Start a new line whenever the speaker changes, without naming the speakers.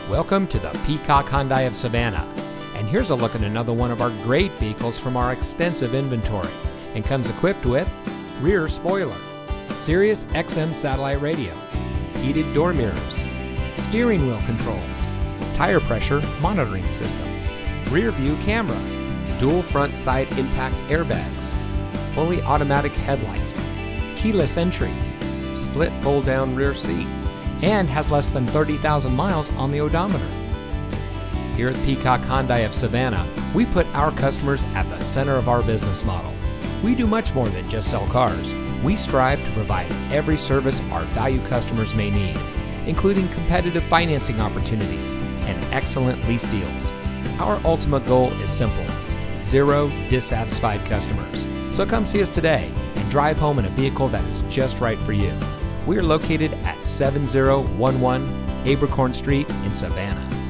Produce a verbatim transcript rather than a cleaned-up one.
Welcome to the Peacock Hyundai of Savannah. And here's a look at another one of our great vehicles from our extensive inventory, and comes equipped with rear spoiler, Sirius X M satellite radio, heated door mirrors, steering wheel controls, tire pressure monitoring system, rear view camera, dual front side impact airbags, fully automatic headlights, keyless entry, split fold down rear seat, and has less than thirty thousand miles on the odometer. Here at Peacock Hyundai of Savannah, we put our customers at the center of our business model. We do much more than just sell cars. We strive to provide every service our valued customers may need, including competitive financing opportunities and excellent lease deals. Our ultimate goal is simple: zero dissatisfied customers. So come see us today and drive home in a vehicle that is just right for you. We are located at seven zero one one Abercorn Street in Savannah.